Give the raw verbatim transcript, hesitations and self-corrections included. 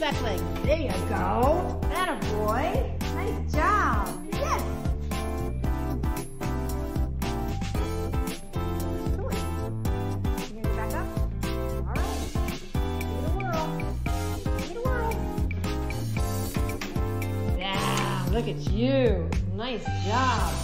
that leg. There you go. Atta boy. Nice job. Yes. Come on. You gonna go back up? All right. Give it a whirl. Give it a whirl. Yeah, look at you. Nice job.